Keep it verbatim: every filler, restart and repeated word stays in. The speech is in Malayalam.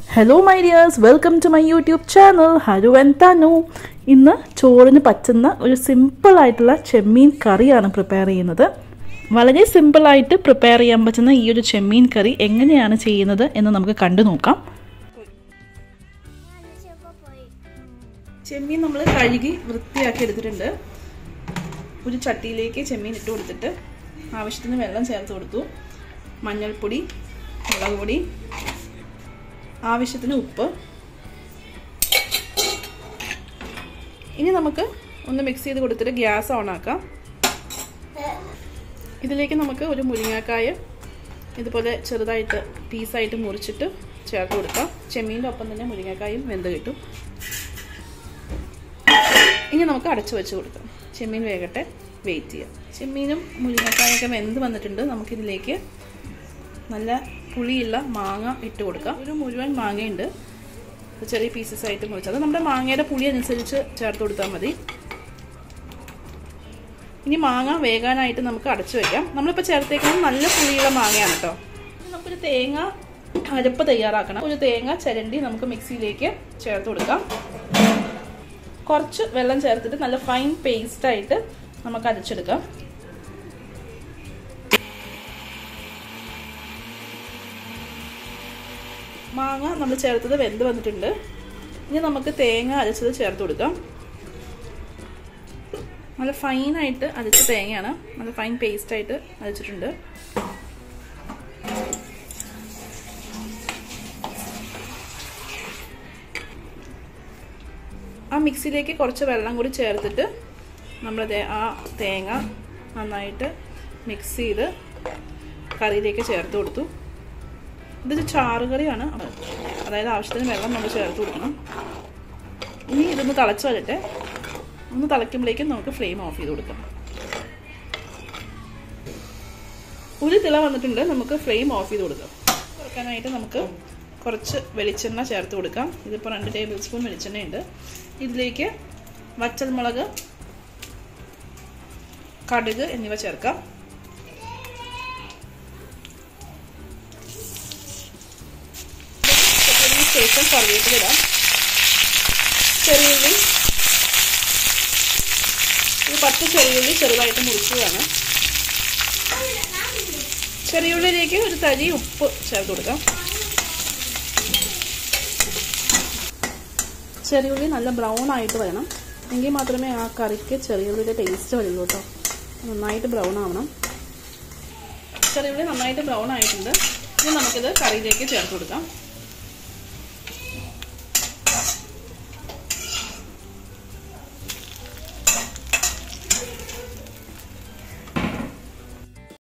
Hello my dears, welcome to my YouTube channel. Haru and Tanu. ഇന്ന് ചോറിന് പറ്റുന്ന ഒരു സിമ്പിൾ ആയിട്ടുള്ള ചെമ്മീൻ കറിയാണ് പ്രിപ്പയർ ചെയ്യുന്നത്. വളരെ സിമ്പിൾ ആയിട്ട് പ്രിപ്പയർ ചെയ്യാൻ പറ്റുന്ന ഈ ഒരു ചെമ്മീൻ കറി എങ്ങനെയാണ് ചെയ്യുന്നത് എന്ന് നമുക്ക് കണ്ടു നോക്കാം. ചെമ്മീൻ നമ്മൾ കഴുകി വൃത്തിയാക്കി എടുത്തിട്ടുണ്ട്. ഒരു ചട്ടിയിലേക്ക് ചെമ്മീൻ ഇട്ട് കൊടുത്തിട്ട് ആവശ്യത്തിന് വെള്ളം ചേർത്ത് കൊടുത്തു. മഞ്ഞൾപ്പൊടി, മുളക് പൊടി, ആവശ്യത്തിന് ഉപ്പ്. ഇനി നമുക്ക് ഒന്ന് മിക്സ് ചെയ്ത് കൊടുത്തിട്ട് ഗ്യാസ് ഓൺ ആക്കാം. ഇതിലേക്ക് നമുക്ക് ഒരു മുരിങ്ങാക്കായ ഇതുപോലെ ചെറുതായിട്ട് പീസായിട്ട് മുറിച്ചിട്ട് ചേർത്ത് കൊടുക്കാം. ചെമ്മീൻ്റെ ഒപ്പം തന്നെ മുരിങ്ങാക്കായും വെന്ത് കിട്ടും. ഇനി നമുക്ക് അടച്ചു വെച്ച് കൊടുക്കാം. ചെമ്മീൻ വേകട്ടെ, വെയിറ്റ് ചെയ്യാം. ചെമ്മീനും മുരിങ്ങാക്കായൊക്കെ വെന്ത് വന്നിട്ടുണ്ട്. നമുക്കിതിലേക്ക് നല്ല പുളിയുള്ള മാങ്ങ ഇട്ട് കൊടുക്കാം. ഒരു മുഴുവൻ മാങ്ങയുണ്ട്, ചെറിയ പീസസ് ആയിട്ട് മുറിച്ചത്. അത് നമ്മുടെ മാങ്ങയുടെ പുളി അനുസരിച്ച് ചേർത്ത് കൊടുത്താൽ മതി. ഇനി മാങ്ങ വേകാനായിട്ട് നമുക്ക് അടച്ചു വെക്കാം. നമ്മളിപ്പോൾ ചേർത്തേക്കുന്നത് നല്ല പുളിയുള്ള മാങ്ങയാണ് കേട്ടോ. നമുക്കൊരു തേങ്ങ അരപ്പ് തയ്യാറാക്കണം. ഒരു തേങ്ങ ചിരണ്ടി നമുക്ക് മിക്സിയിലേക്ക് ചേർത്ത് കൊടുക്കാം. കുറച്ച് വെള്ളം ചേർത്തിട്ട് നല്ല ഫൈൻ പേസ്റ്റായിട്ട് നമുക്ക് അരച്ചെടുക്കാം. മാങ്ങ നമ്മൾ ചേർത്തത് വെന്ത് വന്നിട്ടുണ്ട്. ഇനി നമുക്ക് തേങ്ങ അരച്ചത് ചേർത്ത് കൊടുക്കാം. നല്ല ഫൈനായിട്ട് അരച്ച തേങ്ങയാണ്, നല്ല ഫൈൻ പേസ്റ്റായിട്ട് അരച്ചിട്ടുണ്ട്. ആ മിക്സിയിലേക്ക് കുറച്ച് വെള്ളം കൂടി ചേർത്തിട്ട് നമ്മൾ ആ തേങ്ങ നന്നായിട്ട് മിക്സ് ചെയ്ത് കറിയിലേക്ക് ചേർത്ത് കൊടുത്തു. ഇതൊരു ചാറ് കറിയാണ്, അതായത് ആവശ്യത്തിന് വെള്ളം നമ്മൾ ചേർത്ത് കൊടുക്കണം. ഇനി ഇതൊന്ന് തിളച്ച് വരട്ടെ. ഒന്ന് തിളയ്ക്കുമ്പോഴേക്കും നമുക്ക് ഫ്ലെയിം ഓഫ് ചെയ്ത് കൊടുക്കാം. ഒരു തിള വന്നിട്ടുണ്ട്, നമുക്ക് ഫ്ലെയിം ഓഫ് ചെയ്ത് കൊടുക്കാം. തുറക്കാനായിട്ട് നമുക്ക് കുറച്ച് വെളിച്ചെണ്ണ ചേർത്ത് കൊടുക്കാം. ഇതിപ്പോൾ രണ്ട് ടേബിൾ സ്പൂൺ വെളിച്ചെണ്ണയുണ്ട്. ഇതിലേക്ക് വറ്റൽമുളക്, കടുക് എന്നിവ ചേർക്കാം. ശേഷം കറിവേപ്പില ഇടാം. ചെറിയുള്ളി, ഒരു പത്ത് ചെറിയുള്ളി ചെറുതായിട്ട് മുറിച്ചതാണ്. ചെറിയുള്ളിലേക്ക് ഒരു തരി ഉപ്പ് ചേർത്ത് കൊടുക്കാം. ചെറിയുള്ളി നല്ല ബ്രൗൺ ആയിട്ട് വരണം, എങ്കിൽ മാത്രമേ ആ കറിക്ക് ചെറിയുള്ളിയുടെ ടേസ്റ്റ് വരുള്ളൂ കേട്ടോ. നന്നായിട്ട് ബ്രൗൺ ആവണം. ചെറിയുള്ളി നന്നായിട്ട് ബ്രൗൺ ആയിട്ടുണ്ട്. ഇനി നമുക്കിത് കറിയിലേക്ക് ചേർത്ത് കൊടുക്കാം.